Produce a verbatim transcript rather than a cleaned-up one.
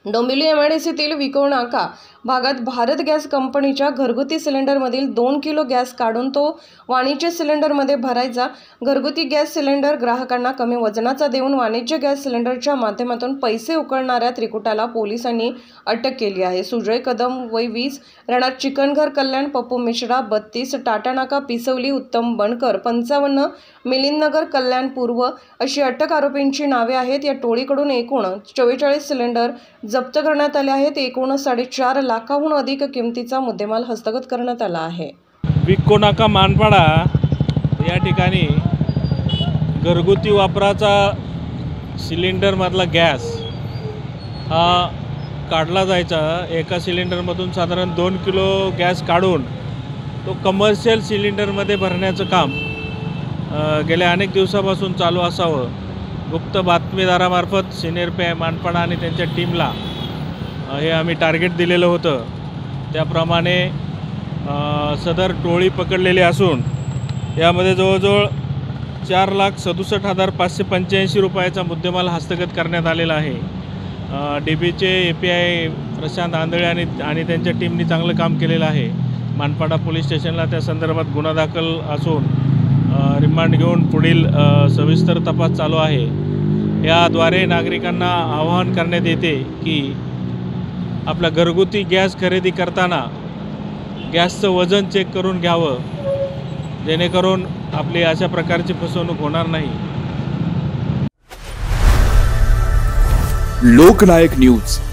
डोंबिवली एमआयडीसीतील विको नाका भागात भारत गॅस कंपनीच्या घरगुती सिलेंडरमधील दोन किलो गॅस काढून तो वाणिज्य सिलेंडरमध्ये भरायचा। घरगुती गॅस सिलेंडर ग्राहकांना कमी वजनाचा देऊन वाणिज्य गॅस सिलेंडरच्या माध्यमातून पैसे उकळणाऱ्या त्रिकुटाला पोलिसांनी अटक केली आहे। सुजय कदम वय वीस, राहणार चिकनघर कल्याण, पप्पू मिश्रा बत्तीस, टाटानाका पिसवली, उत्तम बनकर पंचावन्न, मिलिंदनगर कल्याण पूर्व अशी अटक आरोपींची नावे आहेत। या टोळीकडून एकूण चव्वेचाळीस सिलेंडर जप्त करण्यात आले आहेत। एकूण साडेचार लाखाहून अधिक किमतीचा मुद्देमाल हस्तगत करण्यात आला आहे। विको नाका मानपाडा या ठिकाणी घरगुती वापराचा सिलेंडरमधला गॅस हा काढला जायचा। एका सिलेंडरमधून साधारण दोन किलो गॅस काढून तो कमर्शियल सिलेंडरमध्ये भरण्याचं काम गेल्या अनेक दिवसापासून चालू असावं गुप्त बातमीदारामार्फत सिनियर पी आय मानपाडा आणि त्यांच्या टीमला हे आम्ही टार्गेट दिलेलं होतं। त्याप्रमाणे सदर टोळी पकडलेली असून यामध्ये जवळजवळ चार लाख सदुसष्ट हजार पाचशे पंच्याऐंशी रुपयाचा मुद्देमाल हस्तगत करण्यात आलेला आहे। डी बीचे A P I Prashant Andhale आणि आणि त्यांच्या टीमनी चांगलं काम केलेलं आहे। मानपाडा पोलीस स्टेशनला त्या संदर्भात गुन्हा दाखल असून रिमांड घेऊन पुढील सविस्तर तपास चालू आहे। याद्वारे नागरिकांना आवाहन करण्यात येते की आपला घरगुती गॅस खरेदी करताना गॅसचं वजन चेक करून घ्यावं, जेणेकरून आपली अशा प्रकारची फसवणूक होणार नाही। लोकनायक न्यूज